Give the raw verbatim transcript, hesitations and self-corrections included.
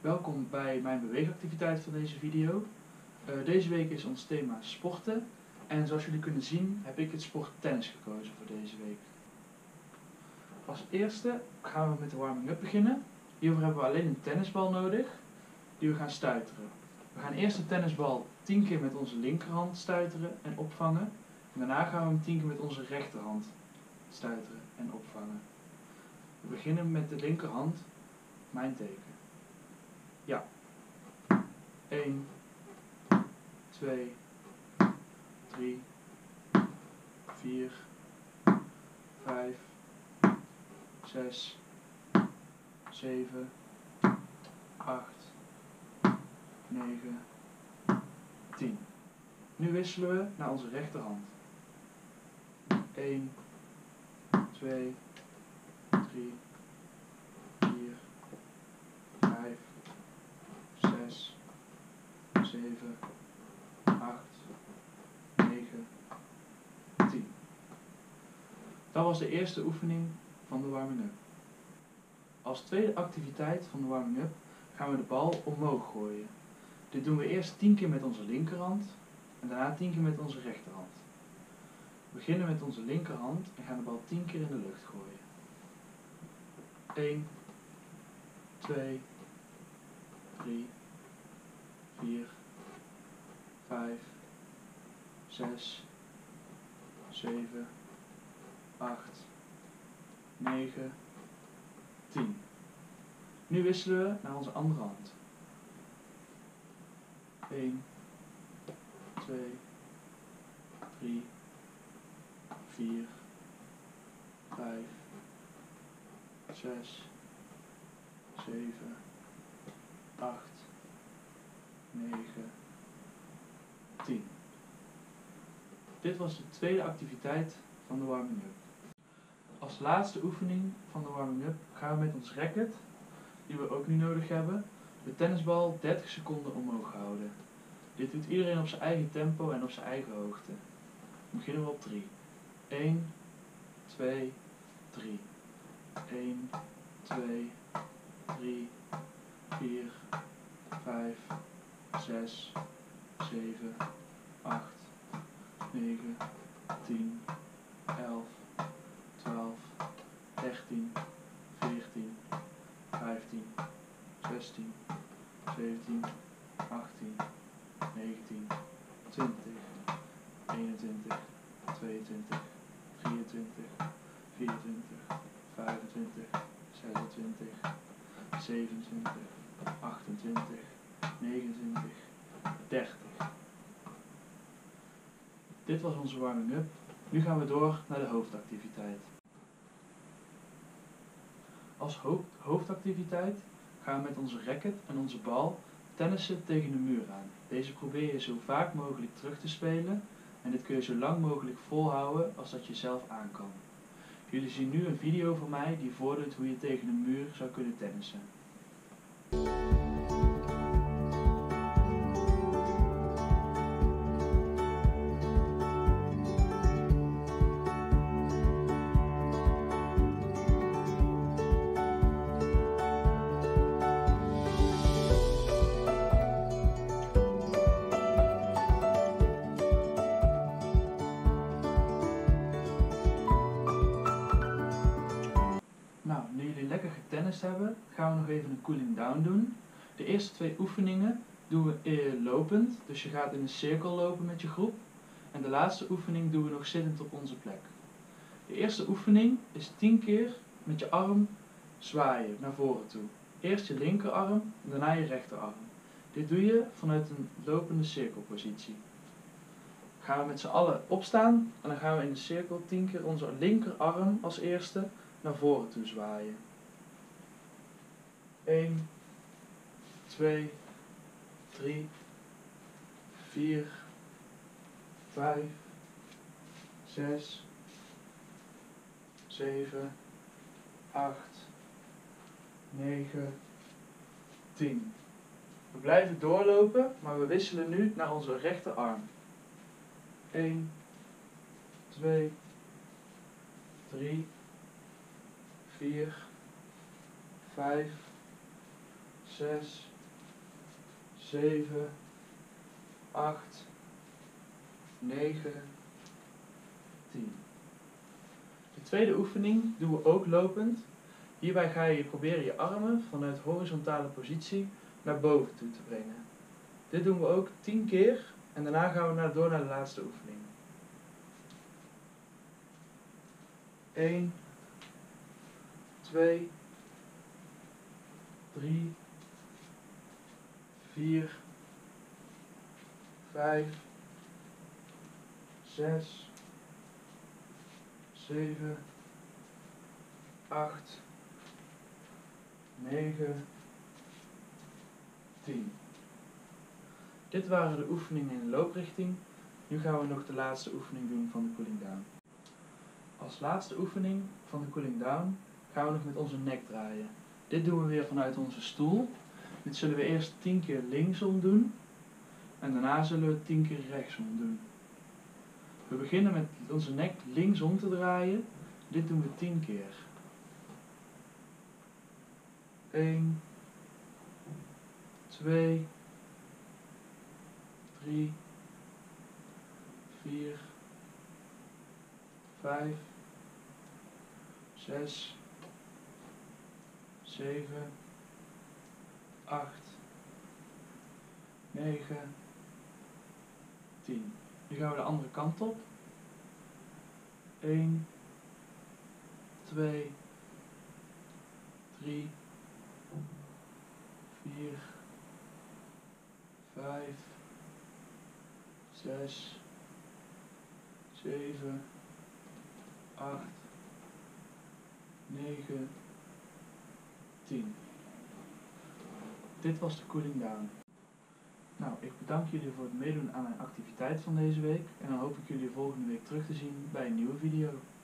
Welkom bij mijn beweegactiviteit van deze video. Uh, deze week is ons thema sporten en zoals jullie kunnen zien heb ik het sport tennis gekozen voor deze week. Als eerste gaan we met de warming-up beginnen. Hiervoor hebben we alleen een tennisbal nodig die we gaan stuiteren. We gaan eerst de tennisbal tien keer met onze linkerhand stuiteren en opvangen. En daarna gaan we hem tien keer met onze rechterhand stuiteren en opvangen. We beginnen met de linkerhand, mijn teken. Ja. één, twee, drie, vier, vijf, zes, zeven, acht, negen, tien. Nu wisselen we naar onze rechterhand. één, twee, drie, vier, vijf, zes, zeven, acht, negen, tien. Dat was de eerste oefening van de warming-up. Als tweede activiteit van de warming-up gaan we de bal omhoog gooien. Dit doen we eerst tien keer met onze linkerhand en daarna tien keer met onze rechterhand. We beginnen met onze linkerhand en gaan de bal tien keer in de lucht gooien. één, twee, drie, vier, vijf, zes, zeven, acht, negen, tien. Nu wisselen we naar onze andere hand. één, twee, drie, vier, vijf, zes, zeven, acht, negen, tien. Dit was de tweede activiteit van de warming-up. Als laatste oefening van de warming-up gaan we met ons racket, die we ook nu nodig hebben, de tennisbal dertig seconden omhoog houden. Dit doet iedereen op zijn eigen tempo en op zijn eigen hoogte. Dan beginnen we op drie. één, twee, drie. één, twee, drie, vier, vijf, zes, zeven, acht, negen, tien, elf, twaalf, dertien, veertien, vijftien, zestien, zeventien, achttien, negentien, twintig, eenentwintig, tweeëntwintig, drieëntwintig, vierentwintig, vijfentwintig, zesentwintig, zevenentwintig, achtentwintig, negenentwintig, dertig. Dit was onze warming-up. Nu gaan we door naar de hoofdactiviteit. Als hoofdactiviteit gaan we met onze racket en onze bal tennissen tegen de muur aan. Deze probeer je zo vaak mogelijk terug te spelen en dit kun je zo lang mogelijk volhouden als dat je zelf aan kan. Jullie zien nu een video van mij die voordoet hoe je tegen een muur zou kunnen tennissen. Nou, nu jullie lekker getennist hebben, gaan we nog even een cooling down doen. De eerste twee oefeningen doen we eh, lopend, dus je gaat in een cirkel lopen met je groep. En de laatste oefening doen we nog zittend op onze plek. De eerste oefening is tien keer met je arm zwaaien naar voren toe. Eerst je linkerarm, daarna je rechterarm. Dit doe je vanuit een lopende cirkelpositie. Gaan we met z'n allen opstaan en dan gaan we in de cirkel tien keer onze linkerarm als eerste naar voren toe zwaaien. één, twee, drie, vier, vijf, zes, zeven, acht, negen, tien. We blijven doorlopen, maar we wisselen nu naar onze rechterarm. één, twee, drie, vier, vijf, zes, zeven, acht, negen, tien. De tweede oefening doen we ook lopend. Hierbij ga je proberen je armen vanuit horizontale positie naar boven toe te brengen. Dit doen we ook tien keer en daarna gaan we naar, door naar de laatste oefening. één, twee, drie, vier, vijf, zes, zeven, acht, negen, tien. Dit waren de oefeningen in de looprichting. Nu gaan we nog de laatste oefening doen van de cooling down. Als laatste oefening van de cooling down gaan we nog met onze nek draaien. Dit doen we weer vanuit onze stoel. Dit zullen we eerst tien keer linksom doen en daarna zullen we tien keer rechtsom doen. We beginnen met onze nek linksom te draaien. Dit doen we tien keer. één, twee, drie, vier, vijf, zes, zeven, acht, negen, tien. Nu gaan we de andere kant op. één, twee, drie, vier, vijf, zes, zeven, acht, negen, tien. Dit was de cooling down. Nou, ik bedank jullie voor het meedoen aan mijn activiteit van deze week en dan hoop ik jullie volgende week terug te zien bij een nieuwe video.